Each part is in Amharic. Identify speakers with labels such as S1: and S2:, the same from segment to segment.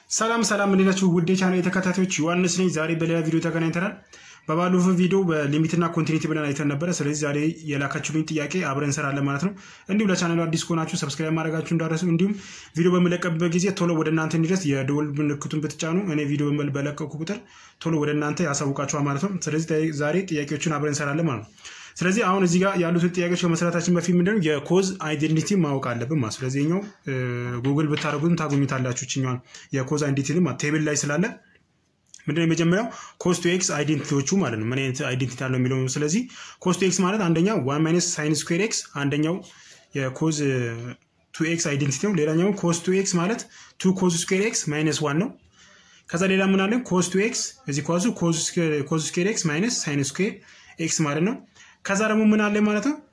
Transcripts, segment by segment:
S1: ሰላም እንዴናችሁ ውድ ቻናል የተከታታዮች ዮሐንስ ነኝ ዛሬ በሌላ ቪዲዮ ተገናኝተናል በባለፈው ቪዲዮ በሊሚትና ኮንቲኒቲ ብለን አይተን ነበር ስለዚህ ዛሬ የላካችሁልኝ ጥያቄ አብረን እንሰራለን ማለት ነው እንዲሁም ለቻናሉ አዲስ ከሆናችሁ ሰብስክራይብ ማድረጋችሁ እንዳትረሱ እንዲሁም ቪዲዮ በመለቀቅበት ጊዜ ቶሎ ወደ እናንተ እንዲደርስ የደወል ምልክቱን ብትጫኑ እኔ ቪዲዮ በመለቀቁ ቁጥር ቶሎ ወደ እናንተ ያሳውቃችኋል ማለት ነው ስለዚህ ዛሬ ጥያቄዎችን አብረን እንሰራለን ማለት ነው ስለዚህ አሁን እዚህ ጋር ያሉት ጥያቄዎች ከመስራታችን በፊት ምንድነው የኮዝ አይዴንቲቲ ማወቅ አለብን ማለት ስለዚህ ነው ጉግል ብታረጉን ታገኙታላችሁ እኛን የኮዝ አይዴንቲቲ ማለት ቴብል ላይ ስላለ ምንድነው የመጀመሪያው ኮስ ቱ ኤክስ አይዴንቲቲዎቹ ማለት ነው ምን አይነት አይዴንቲቲ አለው የሚለው ስለዚህ ኮስ ቱ ኤክስ ማለት አንደኛው 1 - sin ስኩዌር ኤክስ አንደኛው የኮዝ ቱ ኤክስ አይዴንቲቲ ነው ሌላኛው ኮስ ቱ ኤክስ ማለት 2 ኮስ ስኩዌር ኤክስ - 1 ነው ከዛ ሌላ ምን አለ ኮስ ቱ ኤክስ እዚህ ኳሱ ኮስ ስኩዌር ኤክስ - sin ስኩዌር ኤክስ ማለት ነው ከዛ ደግሞ ምን አለ ማለት ነው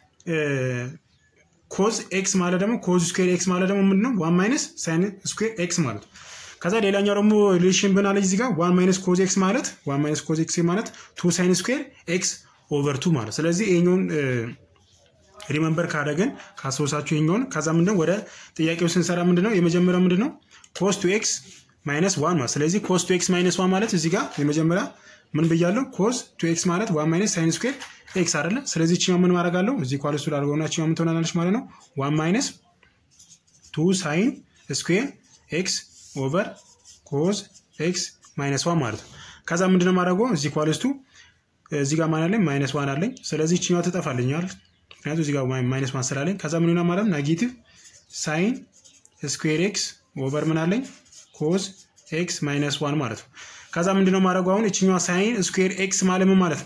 S1: ኮስ ኤክስ ማለት ደግሞ ኮስ ስኩዌር ኤክስ ማለት ደግሞ ምንድነው 1 - sin ስኩዌር ኤክስ ማለት ነው ከዛ ሌላኛው ደግሞ ሪሌሽን ብናለች እዚህ ጋር 1 - cos x ማለት 1 - cos x ማለት 2 sin ስኩዌር x ኦቨር 2 ማለት ስለዚህ ይሄኛውን ሪሜምበር ካደረግን ካሶሳችሁ ይሄኛውን ከዛ ምንድነው ወደ ጥያቄው ስንሰራ ምንድነው የመጀመሪያው ምንድነው cos to x - 1 ማለት ስለዚህ cos to x - 1 ማለት እዚህ ጋር የመጀመሪያ ምን ብያለሁ cos to x ማለት 1 - sin ስኩዌር x አይደለ ስለዚህ እቺ ምን ማድረጋለሁ እዚህ ኳልሱ ላድርገውና እቺ ምን ትሆናለች ማለት ነው 1 - 2 sin ስኩዌር x over cos x - 1 ማለት ነው ከዛ ምንድነው ማድረገው እዚህ ኳልስቱ እዚህ ጋር ማን አለኝ -1 አለኝ ስለዚህ እቺኛው ተጠፋልኛል ምክንያቱም እዚህ ጋር -1 ስላለኝ ከዛ ምን ይሆናል ማለት ኔጌቲቭ sin ስኩዌር x over ምን አለኝ cos x - 1 ማለት ነው ከዛ ምንድነው ማድረገው አሁን እቺኛው sin ስኩዌር x ማለት ምን ማለት ነው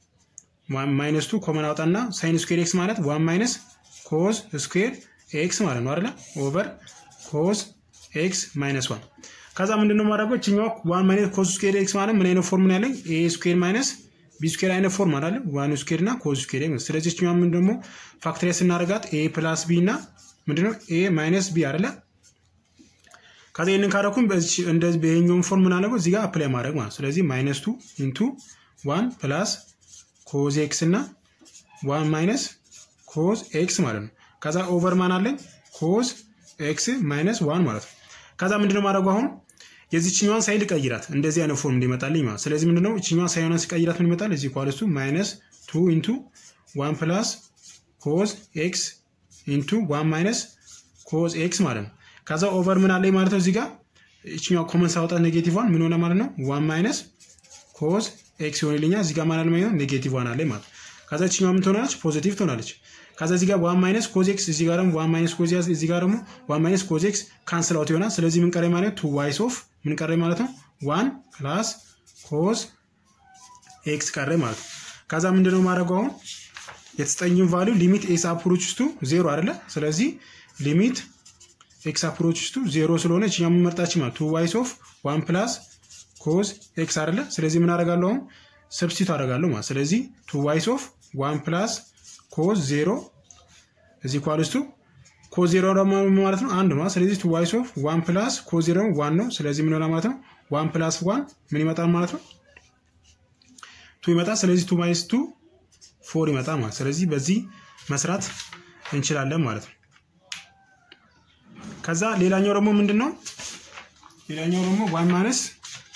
S1: -2 ኮመን አውጣና sin ስኩዌር x ማለት 1 - cos ስኩዌር x ማለት ነው አይደል over cos x - 1 ከዛ ምንድነው ማድረገው እቺኛው 1 - cos ስኩዌር x ማለት ምን አይነት ፎርም ነው ያለኝ a ስኩዌር - b ስኩዌር አይነት ፎርም አይደል 1 ስኩዌር እና cos ስኩዌር x ስለዚህ እቺኛው ምን ደግሞ ፋክተራይዝ እናደርጋት a + b እና ምንድነው a - b አይደል ከዛ ይሄንን ካረኩኝ እንደዚህ በየኛው ፎርም ምን አለው እዚህ ጋር አፕላይ ማድረግ ማለት ስለዚህ -2 * 1 + cos x እና 1 - cos x ማለት ነው ከዛ ኦቨር ማን አለኝ cos x - 1 ማለት ነው ከዛ ምንድነው ማድረገው አሁን የዚህኛዋን ሳይል ቀይራት እንደዚህ አይነት ፎርም እንዲመጣልኝ ማለት ስለዚህ ምንድነው እቺኛዋ ሳይሆን ሲቀይራት ምን ይመጣል እዚህ ኳልስቱ -2 * 1 + cos x * 1 - cos x ማለት ነው ከዛ ኦቨር ምን አለኝ ማለት ነው እዚህ ጋር እቺኛው ኮመን ሳውጣ ኔጌቲቭ 1 ምን ሆነ ማለት ነው 1 - cos x ይሆንልኛል እዚህ ጋር ማለት ነው ኔጌቲቭ 1 አለኝ ማለት ከዛ እቺኛው ምን ትሆናለች ፖዚቲቭ ትሆናለች ከዛ እዚህ ጋር 1 - cos x እዚህ ጋር ደግሞ 1 - cos x እዚህ ጋር ደግሞ 1 - cos x ካንሰል አውት ይሆናል ስለዚህ ምን ቀረ ማለት 2y ኦፍ ምን ቀረ ማለት ነው 1 + cos x ቀረ ማለት ከዛ ምንድነው ማድረገው አሁን የተጠኝን ቫልዩ ሊሚት x approaches to 0 አይደለ ስለዚህ ሊሚት x approaches to 0 ስለሆነ እኛም እንመርጣች ማለት 2y ኦፍ 1 + cos x አይደለ ስለዚህ ምን አደርጋለሁ አሁን ሰብስቲት አደርጋለሁ ማለት ስለዚህ 2y ኦፍ 1 + cos 0 እዚህ ኳልስቱ cos 0 ደግሞ ማለት ነው 1 ነው ስለዚህ 2y ኦፍ 1 + cos 0 1 ነው ስለዚህ ምን ሆነ ማለት ነው 1 + 1 ምን ይመጣል ማለት ነው 2 ይመጣል ስለዚህ 2 - 2 4 ይመጣል ማለት ስለዚህ በዚህ መስራት እንችላለን ማለት ነው ከዛ ሌላኛው ደግሞ ምንድነው ሌላኛው ደግሞ 1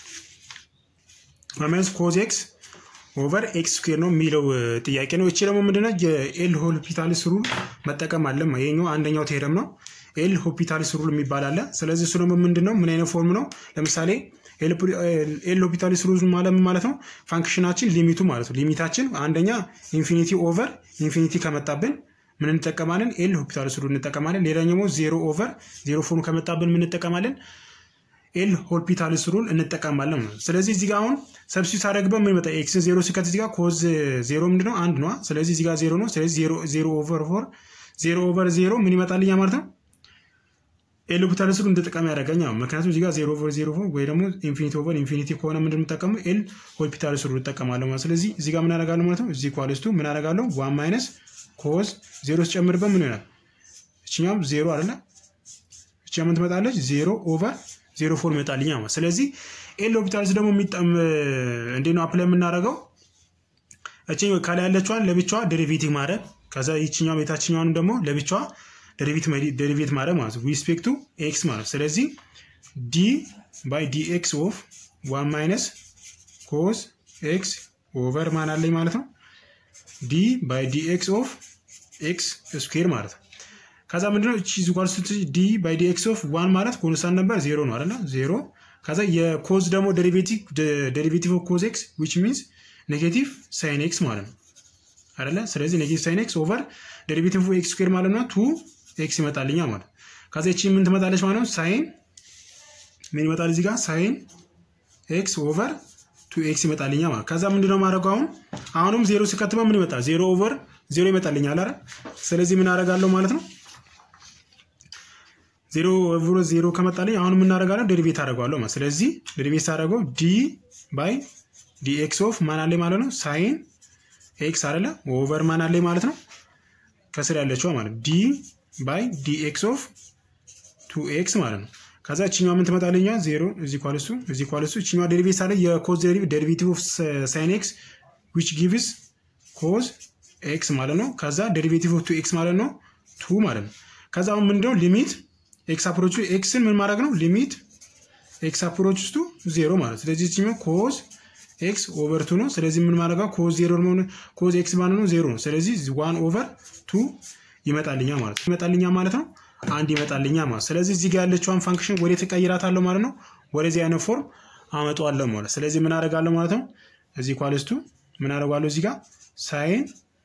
S1: - cos x ኦቨር ኤክስ ስኩዌር ነው የሚለው ጥያቄ ነው እቺ ደግሞ ምንድነው የኤል ሆፒታልስ ሩል መጠቀም አለ ይሄኛው አንደኛው ቴረም ነው ኤል ሆፒታልስ ሩል የሚባል አለ ስለዚህ እሱ ደግሞ ምንድነው ምን አይነት ፎርም ነው ለምሳሌ ኤል ሆፒታልስ ሩል ማለት ነው ፋንክሽናችን ሊሚቱ ማለት ነው ሊሚታችን አንደኛ ኢንፊኒቲ ኦቨር ኢንፊኒቲ ከመጣብን ምን እንጠቀማለን ኤል ሆፒታልስ ሩል እንጠቀማለን ሌላኛው 0 ኦቨር 0 ፎርም ከመጣብን ምን እንጠቀማለን ኤል ሆፒታልስ ሩል እንጠቀማለን ስለዚህ እዚህ ጋር አሁን ሰብስቲቱት አደረግበን ምን ይመጣ x 0 ሲከት እዚህ ጋር cos 0 ምንድነው 1 ነው ስለዚህ እዚህ ጋር 0 ነው ስለዚህ 0 ኦቨር 4 0 ኦቨር 0 ምን ይመጣልኛ ማለት ነው ኤል ሆፒታልስ ሩል እንጠቀም ያደርገኛል ምክንያቱም እዚህ ጋር 0 ኦቨር 0 ወይ ደግሞ ኢንፊኒቲ ኦቨር ኢንፊኒቲ ከሆነ ምንድነው የምጠቀመው ኤል ሆፒታልስ ሩል እንጠቀማለን ማለት ስለዚህ እዚህ ጋር ምን አደርጋለሁ ማለት ነው እዚህ ኳልስቱ ምን አደርጋለሁ 1 - cos 0 ሲጨምርበት ምን ይሆናል እቺኛው 0 አይደለ እቺኛው ምን ትመጣለች 0 ኦቨር 04 ይመጣልኛ ማለት ስለዚህ ኤል ሆፒታልስ ደግሞ እንዴት አፕላይ የምናደርገው እቺኛው ካለ ያለችዋን ለብቻዋ ዴሪቬቲቭ ማድረግ ከዛ እቺኛው ቤታችኛውን ደግሞ ለብቻዋ ዴሪቬት ማድረግ ማለት with respect to x ማለት ስለዚህ d by dx of 1 minus cos x over ማን አለኝ ማለት ነው d by dx of x square ማለት ነው ከዛ ምንድነው እቺ equals to d by dx of 1 ማለት ኮንስታንት ነበር 0 ነው አይደል 0 ከዛ የኮዝ ደግሞ derivative of cos x which means negative sin x ማለት ነው አይደል ስለዚህ negative sin x over derivative of x square ማለት ነው 2x ይመጣልኛ ማለት ከዛ እቺ ምን ትመጣለች ማለት ነው sin ምን ይመጣል እዚህ ጋር sin x over 2x ይመጣልኛ ማለት ከዛ ምንድነው ማድረገው አሁንም 0 ሲከተማ ምን ይመጣል 0 over 0 ይመጣልኛል አይደል ስለዚህ ምን አደርጋለሁ ማለት ነው 0 over 0 ከመጣልኝ አሁን ምን እናደርጋለን ዴሪቬት አደርጋለሁ ማለት ስለዚህ ዴሪቬት አደርጋለሁ d by dx of ማን አለ ማለት ነው sin x አይደለ over ማን አለ ማለት ነው ከስር ያለችው ማለት d by dx of 2x ማለት ነው ከዛ እቺኛው ምን ትመጣልኛ 0 is equal to እቺኛው ዴሪቬት አለ የኮዝ derivative of sin x which gives cos x ማለት ነው ከዛ derivative of 2x ማለት ነው 2 ማለት ነው ከዛ አሁን ምንድነው ሊሚት x approach x ን ምን ማድረግ ነው ሊሚት x approach to 0 ማለት ስለዚህ እቺኛው cos x over 2 ነው ስለዚህ ምን ማድረግ ነው cos 0 ነው cos x ማለት ነው 0 ነው ስለዚህ 1 over 2 ይመጣልኛ ማለት ነው አንድ ይመጣልኛ ማለት ስለዚህ እዚህ ጋር ያለችውን ፋንክሽን ወደ ተቀይራታለሁ ማለት ነው ወደዚህ አይነት ፎርም አመጣዋለሁ ማለት ስለዚህ ምን አደርጋለሁ ማለት ነው እዚህ ኢኳልስ ቱ ምን አደርጋለሁ እዚህ ጋር sin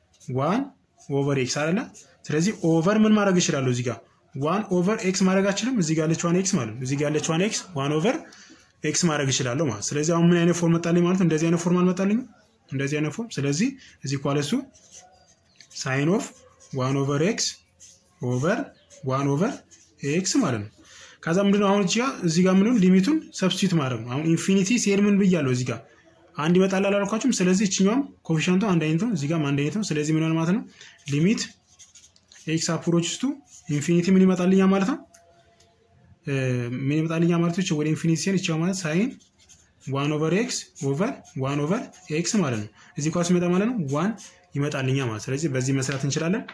S1: 1 over x አይደለ ስለዚህ ኦቨር ምን ማድረግ ይችላል እዚህ ጋር 1 over x ማድረግ አችልም እዚህ ጋር ያለችውን x ማለት እዚህ ጋር ያለችውን x 1 over x ማድረግ ይችላል ማለት ስለዚህ አሁን ምን አይነት ፎርም መጣልኝ ማለት እንደዚህ አይነት ፎርም አልመጣልኝ እንደዚህ አይነት ፎርም ስለዚህ እዚህ ኢኳልስ ቱ sin of 1 over x over 1 over x ማለት ነው ከዛ ምንድነው አሁን እዚህ ጋር ምንም ሊሚቱን ሰብስቲቱት ማድረግ ነው አሁን ኢንፊኒቲ ሲሄድ ምን ብያለሁ እዚህ ጋር አንድ ይመጣል አላልኳችሁም ስለዚህ እቺኛው ኮኤፊሺየንቱ አንድ አይነት ነው እዚህ ጋር አንድ አይነት ነው ስለዚህ ምን ሆነ ማለት ነው ሊሚት x approaches to infinity ምን ይመጣልኛ ማለት ነው ምን ይመጣልኛ ማለት ነው ወደ ኢንፊኒቲ ሲሄድ እቺው ማለት sin 1 over x over 1 over x ማለት ነው እዚህ ኳስ መጣ ማለት ነው 1 ይመጣልኛ ማለት ስለዚህ በዚህ መስራት እንችላለን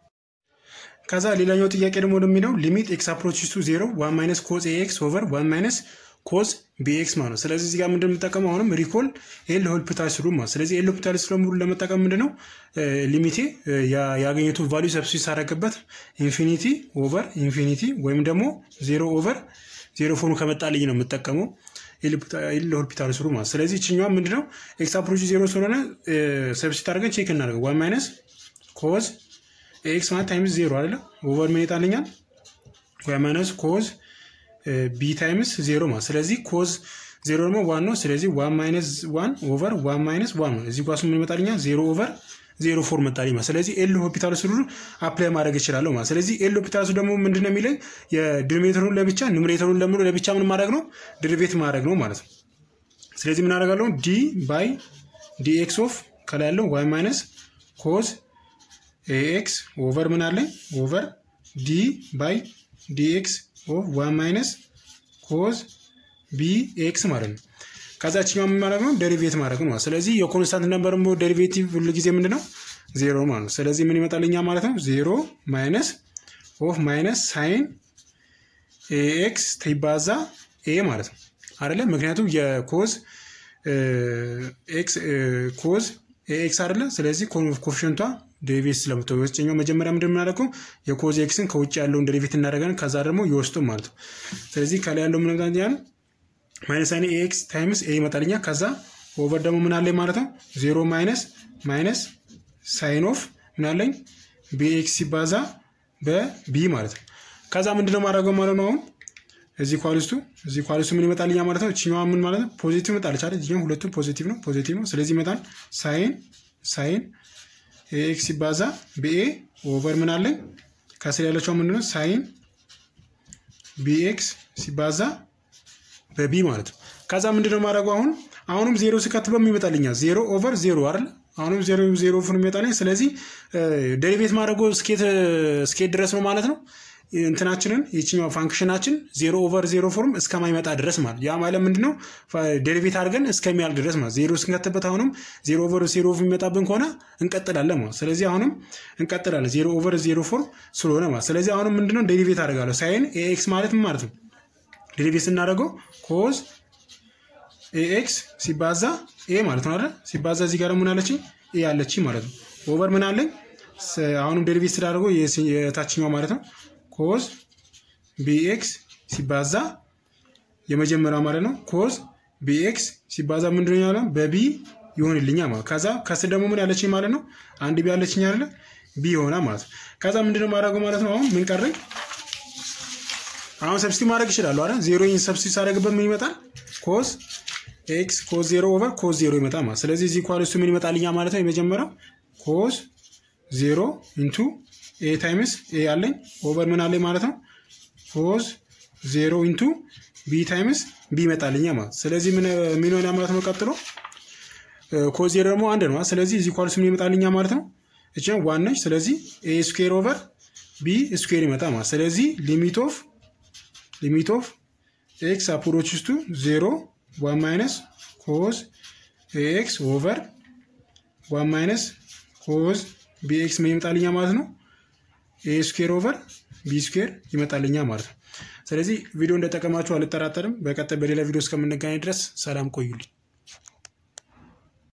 S1: ከዛ ሌላኛው ጥያቄ ደግሞ እንደሚለው ሊሚት x approaches to 0 1 minus cos ax over 1 minus cos bx ማለት ስለዚህ እዚህ ጋር ምንድነው የምጠቀመው አሁንም ሪኮል ኤል ሆስፒታልስ ሩል ማለት ስለዚህ ኤል ሆስፒታልስ ሩል ለመጠቀም ምንድነው ሊሚቴ ያገኘቱ ቫልዩ ሰብስቲት ሳደርግበት ኢንፊኒቲ ኦቨር ኢንፊኒቲ ወይም ደግሞ 0 ኦቨር 0 ፎርም ከመጣልኝ ነው የምጠቀመው ኤል ሆስፒታልስ ሩል ማለት ስለዚህ እቺኛው ምንድነው x approaches 0 ስለሆነ ሰብስቲት አድርገን ቼክ እናደርገው 1 minus cos x ማለት ታይምስ 0 አይደለ ኦቨር ምን ይጣልኛል 1 minus cos b times 0 ማለት ስለዚህ cos 0 ደግሞ 1 ነው ስለዚህ 1 minus 1 over 1 minus 1 ነው እዚህ ጓሱ ምን ይመጣልኛል 0 over 0 4 መጣልኝ ማለት ስለዚህ ኤል ሆስፒታልስ ሩል አፕላይ ማድረግ ይችላል ማለት ስለዚህ ኤል ሆስፒታልስ ደግሞ ምንድነው የሚለኝ የዲኖሚኔተሩን ለብቻ ኑሜሬተሩን ለብቻ ምን ማድረግ ነው ዴሪቬት ማድረግ ነው ማለት ነው ስለዚህ ምን አደርጋለሁ d by dx of ከላይ ያለው 1 minus cos ax over ምን አለኝ over d by dx of 1 minus cos bx ማለት ነው ከዛችኛው ምን ማለት ነው ዴሪቬት ማድረግ ነው ስለዚህ የኮንስታንት ነምበር ሞ ዴሪቬቲቭ ሁሉ ጊዜ ምንድነው 0 ማለት ነው ስለዚህ ምን ይመጣልኛ ማለት ነው 0 minus of minus sin ax ተይባዛ a ማለት ነው አይደለ ምክንያቱም የኮስ x cos ax አይደለ ስለዚህ ኮኤፊሺየንቷ ዴሪቬት ስለምትወስጨኛው መጀመሪያ ምንድነው እናደርገው የኮዝ ኤክስን ከውጭ ያለውን ዴሪቬት እናደርጋለን ከዛ ደግሞ ይወስጡ ማለት ነው ስለዚህ ከላይ ያለው ምን እንደሆነ minus sin ax times a ይመጣልኛ ከዛ ኦቨር ደግሞ ምን አለኝ ማለት ነው 0 minus sin of ምን አለኝ bx ሲባዛ በb ማለት ነው ከዛ ምንድነው ማድረገው ማለት ነው አሁን እዚህ ኳልስቱ ምን ይመጣልኛ ማለት ነው እቺኛው ምን ማለት ነው ፖዚቲቭ ይመጣልች አይደል እዚህ ሁለቱም ፖዚቲቭ ነው ስለዚህ ይመጣል sin ax ሲባዛ ba ኦቨር ምን አለኝ ከስር ያለችው ምንድነው sin bx ሲባዛ በb ማለት ነው ከዛ ምንድነው ማድረገው አሁንም 0 ሲከተበም ይመጣልኛ 0 ኦቨር 0 አይደል አሁንም 0 ፎርም ይመጣልኝ ስለዚህ ዴሪቬት ማድረገው ስኬት ድረስ ነው ማለት ነው እንትናችንን የቺኛው ፋንክሽናችን 0 ኦቨር 0 ፎርም እስከማይመጣ ድረስ ማለት ያ ማለት ምንድነው ዴሪቬት አድርገን እስከሚያልቅ ድረስ ማለት 0 ስንከተበት አሁንም 0 ኦቨር 0 የሚመጣብን ከሆነ እንቀጥላለን ማለት ስለዚህ አሁንም እንቀጥላለን 0 ኦቨር 0 ፎርም ስለሆነ ማለት ስለዚህ አሁንም ምንድነው ዴሪቬት አደርጋለሁ sin ax ማለት ምን ማለት ነው ዴሪቬት ስናደርገው ኮዝ ኤክስ ሲባዛ ኤ ማለት ነው አይደል? ሲባዛ እዚህ ጋር ምን አለች? ኤ አለች ማለት ነው። ኦቨር ምን አለኝ? አሁንም ዴሪቬት ስላደርገው የታችኛው ማለት ነው ኮዝ ቢኤክስ ሲባዛ የመጀመሪያው ማለት ነው ኮዝ ቢኤክስ ሲባዛ ምንድነው ያለው? በቢ ይሆንልኛል ማለት። ከዛ ከስር ደግሞ ምን ያለችኝ ማለት ነው? አንድ ቢ ያለችኝ አይደል? ቢ ይሆናል ማለት ነው። ከዛ ምንድነው ማድረገው ማለት ነው? አሁን ምን ቀረኝ? አሁን ሰብስቲት ማድረግ ይችላል አይደል? 0 ኢን ሰብስቲት ሳደርግበት ምን ይመጣል? ኮዝ ኤክስ ኮዝ 0 ኦቨር ኮዝ 0 ይመጣል ማለት። ስለዚህ እዚህ ኢኳል ምን ይመጣልኛል ማለት ነው? የመጀመሪያው ኮዝ 0 ኢንቱ ኤ ታይምስ ኤ አለኝ ኦቨር ምን አለኝ ማለት ነው? ኮዝ 0 ኢንቱ ቢ ታይምስ ቢ ይመጣልኛል ማለት። ስለዚህ ምን ሆነ ማለት ነው? ቀጥሎ ኮዝ 0 ደግሞ አንድ ነው። ስለዚህ እዚህ ኢኳል ምን ይመጣልኛል ማለት ነው? እቺ 1 ነች። ስለዚህ ኤ ስኩዌር ኦቨር ቢ ስኩዌር ይመጣል ማለት። ስለዚህ ሊሚት ኦፍ ኤክስ አፕሮችስ ቱ 0 1 ማይነስ ኮዝ ኤክስ ኦቨር 1 ማይነስ ኮዝ ቢኤክስ ምን ይመጣልኛል ማለት ነው? ኤ ስኩዌር ኦቨር ቢ ስኩዌር ይመጣልኛል ማለት ነው። ስለዚህ ቪዲዮ እንደጠቀማችሁ አልጠራጠርም። በቀጣይ በሌላ ቪዲዮ እስከምንገናኝ ድረስ ሰላም ቆዩልኝ።